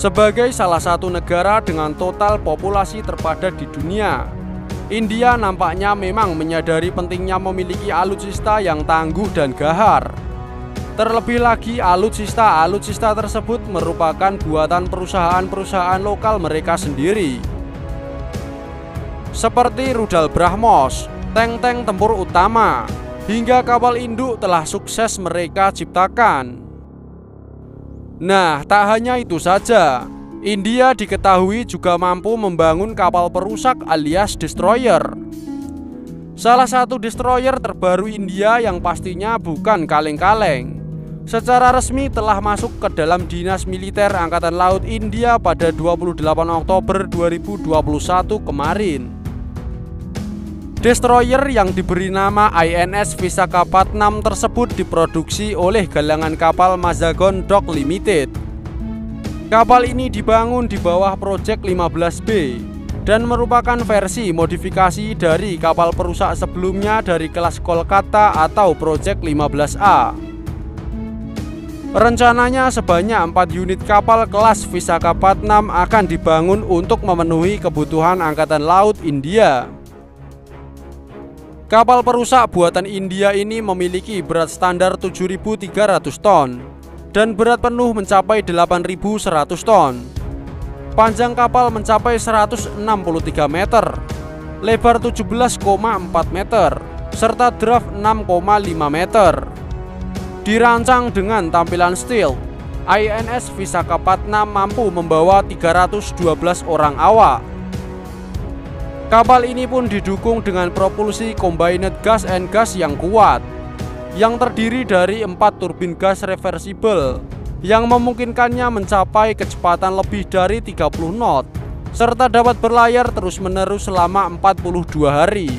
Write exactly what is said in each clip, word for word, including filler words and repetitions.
Sebagai salah satu negara dengan total populasi terpadat di dunia, India nampaknya memang menyadari pentingnya memiliki alutsista yang tangguh dan gahar. Terlebih lagi, alutsista-alutsista tersebut merupakan buatan perusahaan-perusahaan lokal mereka sendiri. Seperti rudal BrahMos, tank-tank tempur utama, hingga kapal induk telah sukses mereka ciptakan. Nah, tak hanya itu saja, India diketahui juga mampu membangun kapal perusak alias destroyer. Salah satu destroyer terbaru India yang pastinya bukan kaleng-kaleng, secara resmi telah masuk ke dalam Dinas Militer Angkatan Laut India pada dua puluh delapan Oktober dua ribu dua puluh satu kemarin. Destroyer yang diberi nama I N S Visakhapatnam tersebut diproduksi oleh galangan kapal Mazagon Dock Limited. Kapal ini dibangun di bawah Project lima belas B dan merupakan versi modifikasi dari kapal perusak sebelumnya dari kelas Kolkata atau Project lima belas A. Rencananya sebanyak empat unit kapal kelas Visakhapatnam akan dibangun untuk memenuhi kebutuhan Angkatan Laut India. Kapal perusak buatan India ini memiliki berat standar tujuh ribu tiga ratus ton dan berat penuh mencapai delapan ribu seratus ton. Panjang kapal mencapai seratus enam puluh tiga meter, lebar tujuh belas koma empat meter, serta draft enam koma lima meter. Dirancang dengan tampilan stealth, I N S Visakhapatnam mampu membawa tiga ratus dua belas orang awak. Kapal ini pun didukung dengan propulsi combined gas and gas yang kuat, yang terdiri dari empat turbin gas reversible yang memungkinkannya mencapai kecepatan lebih dari tiga puluh knot, serta dapat berlayar terus-menerus selama empat puluh dua hari.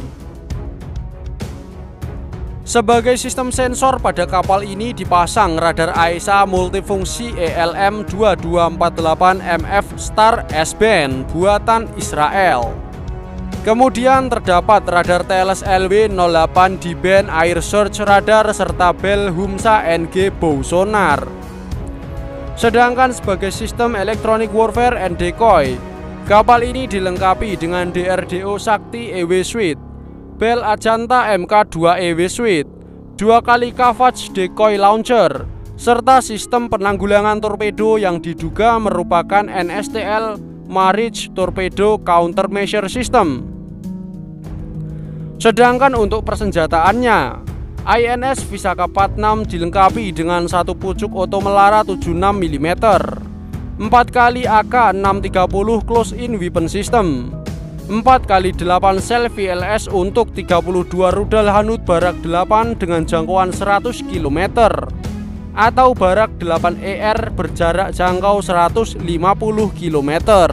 Sebagai sistem sensor pada kapal ini dipasang radar A E S A multifungsi E L M dua dua empat delapan M F Star S-band buatan Israel. Kemudian terdapat radar T L S L W nol delapan D-band Air Search Radar serta Bell Humsa N G bow sonar. Sedangkan sebagai sistem Electronic Warfare and Decoy, kapal ini dilengkapi dengan D R D O Sakti E W Suite, Bell Ajanta M K dua E W Suite, dua kali Kavach Decoy Launcher, serta sistem penanggulangan torpedo yang diduga merupakan N S T L Marine Torpedo Countermeasure System. Sedangkan untuk persenjataannya, I N S Visakhapatnam dilengkapi dengan satu pucuk otomelara tujuh puluh enam milimeter, empat kali A K enam tiga puluh Close-in Weapon System, empat kali delapan sel V L S untuk tiga puluh dua rudal Hanut Barak delapan dengan jangkauan seratus kilometer, atau Barak delapan E R berjarak jangkau seratus lima puluh kilometer.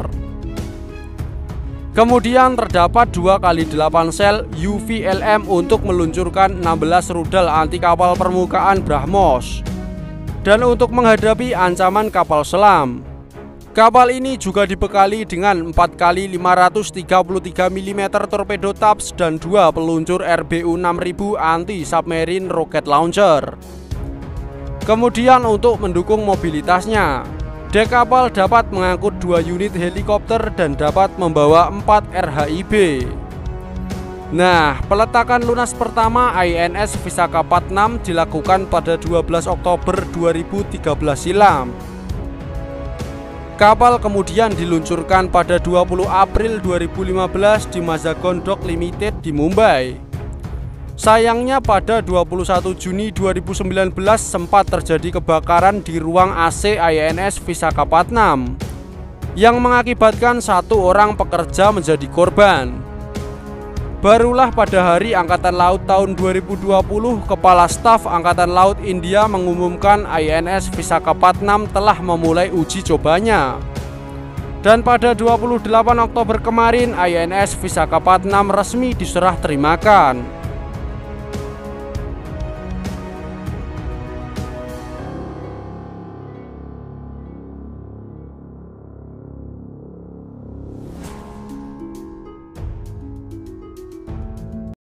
Kemudian terdapat dua kali delapan sel U V L M untuk meluncurkan enam belas rudal anti kapal permukaan BrahMos dan untuk menghadapi ancaman kapal selam. Kapal ini juga dibekali dengan empat kali lima ratus tiga puluh tiga milimeter torpedo Taps dan dua peluncur R B U enam ribu anti-submarine rocket launcher. Kemudian untuk mendukung mobilitasnya, dek kapal dapat mengangkut dua unit helikopter dan dapat membawa empat R H I B. Nah, peletakan lunas pertama I N S Visakhapatnam dilakukan pada dua belas Oktober dua ribu tiga belas silam. Kapal kemudian diluncurkan pada dua puluh April dua ribu lima belas di Mazagon Dock Limited di Mumbai. Sayangnya pada dua puluh satu Juni dua ribu sembilan belas sempat terjadi kebakaran di ruang A C I N S Visakhapatnam yang mengakibatkan satu orang pekerja menjadi korban. Barulah pada Hari Angkatan Laut tahun dua ribu dua puluh, Kepala Staf Angkatan Laut India mengumumkan I N S Visakhapatnam telah memulai uji cobanya. Dan pada dua puluh delapan Oktober kemarin I N S Visakhapatnam resmi diserah terimakan.